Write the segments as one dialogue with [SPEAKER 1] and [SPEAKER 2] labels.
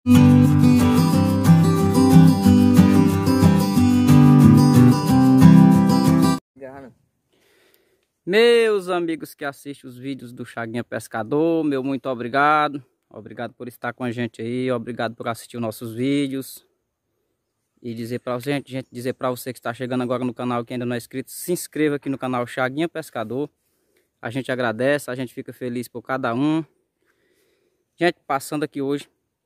[SPEAKER 1] Meus amigos que assistem os vídeos do Chaguinha Pescador, meu muito obrigado. Obrigado por estar com a gente aí, obrigado por assistir os nossos vídeos. E dizer pra gente, dizer pra você que está chegando agora no canal, que ainda não é inscrito, se inscreva aqui no canal Chaguinha Pescador. A gente agradece, a gente fica feliz por cada um. Gente, passando aqui hoje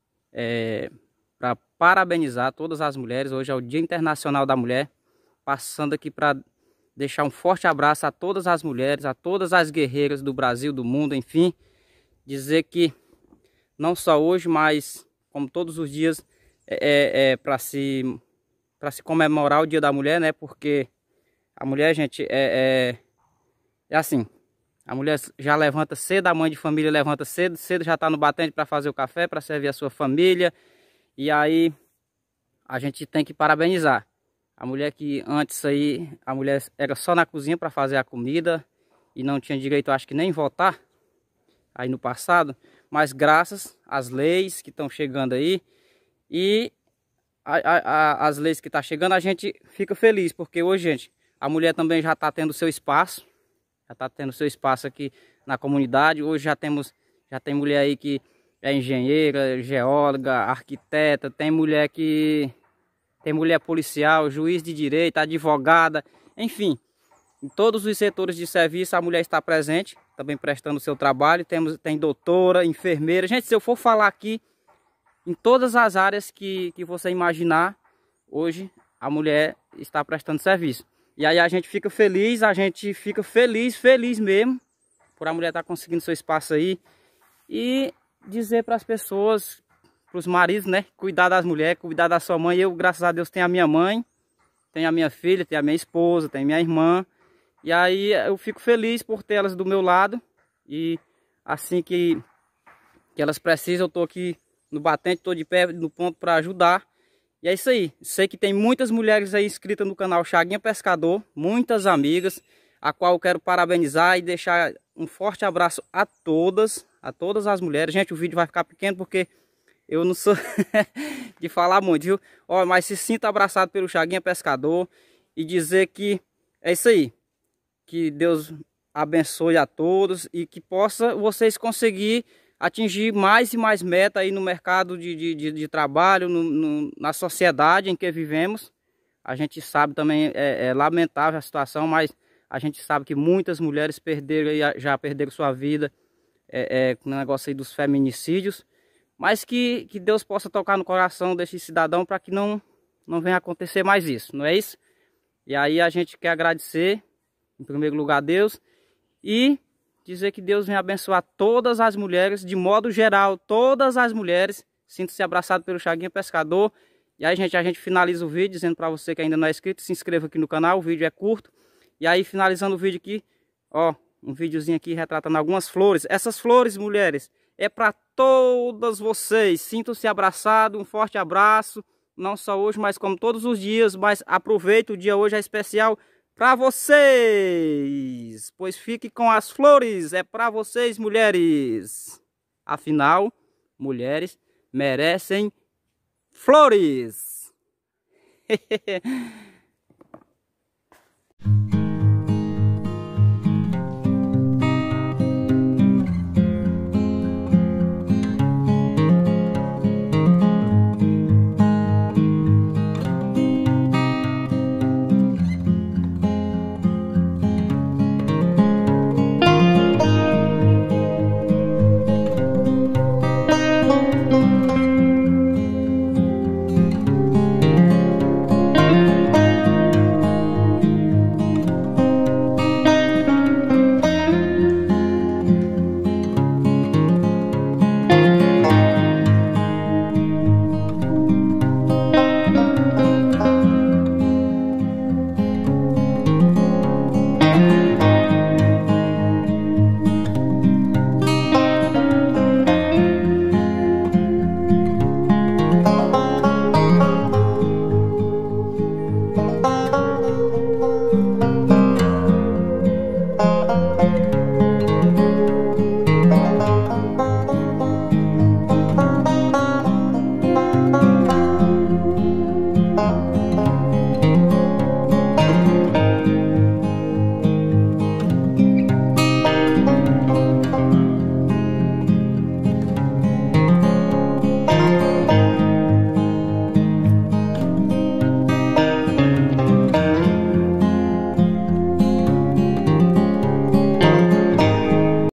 [SPEAKER 1] para parabenizar todas as mulheres. Hoje é o Dia Internacional da Mulher. Passando aqui para deixar um forte abraço a todas as mulheres, a todas as guerreiras do Brasil, do mundo, enfim. Dizer que não só hoje, mas como todos os dias para se comemorar o Dia da Mulher, né? Porque a mulher, gente, é assim. A mulher já levanta cedo, a mãe de família levanta cedo, cedo já está no batente para fazer o café, para servir a sua família. E aí a gente tem que parabenizar. A mulher que antes aí, a mulher era só na cozinha para fazer a comida e não tinha direito, acho que nem votar aí no passado. Mas graças às leis que estão chegando aí e as leis que estão chegando, a gente fica feliz. Porque hoje, gente, a mulher também já está tendo seu espaço. Já está tendo seu espaço aqui na comunidade. Hoje já tem mulher aí que é engenheira, geóloga, arquiteta. Tem mulher policial, juiz de direito, advogada. Enfim, em todos os setores de serviço a mulher está presente, também prestando o seu trabalho. Tem doutora, enfermeira. Gente, se eu for falar aqui, em todas as áreas que você imaginar, hoje a mulher está prestando serviço. E aí a gente fica feliz, feliz mesmo, por a mulher estar conseguindo seu espaço aí. E dizer para as pessoas, para os maridos, né, cuidar das mulheres, cuidar da sua mãe. Eu, graças a Deus, tenho a minha mãe, tenho a minha filha, tenho a minha esposa, tenho a minha irmã. E aí eu fico feliz por ter elas do meu lado. E assim que elas precisam, eu estou aqui no batente, estou de pé no ponto para ajudar. E é isso aí, sei que tem muitas mulheres aí inscritas no canal Chaguinha Pescador, muitas amigas, a qual eu quero parabenizar e deixar um forte abraço a todas as mulheres. Gente, o vídeo vai ficar pequeno porque eu não sou de falar muito, viu? Ó, mas se sinta abraçado pelo Chaguinha Pescador e dizer que é isso aí, que Deus abençoe a todos e que possa vocês conseguir atingir mais e mais metas aí no mercado de trabalho, na sociedade em que vivemos. A gente sabe também, é lamentável a situação, mas a gente sabe que muitas mulheres já perderam sua vida com o negócio aí dos feminicídios. Mas que Deus possa tocar no coração desse cidadão para que não venha acontecer mais isso, não é isso? E aí a gente quer agradecer, em primeiro lugar, a Deus e dizer que Deus venha abençoar todas as mulheres, de modo geral, todas as mulheres. Sinta-se abraçado pelo Chaguinha Pescador. E aí, gente, a gente finaliza o vídeo dizendo para você que ainda não é inscrito, se inscreva aqui no canal, o vídeo é curto. E aí, finalizando o vídeo aqui, ó, um videozinho aqui retratando algumas flores. Essas flores, mulheres, é para todas vocês. Sintam-se abraçados, um forte abraço. Não só hoje, mas como todos os dias. Mas aproveita, o dia hoje é especial para vocês, pois fique com as flores, é para vocês, mulheres. Afinal, mulheres merecem flores.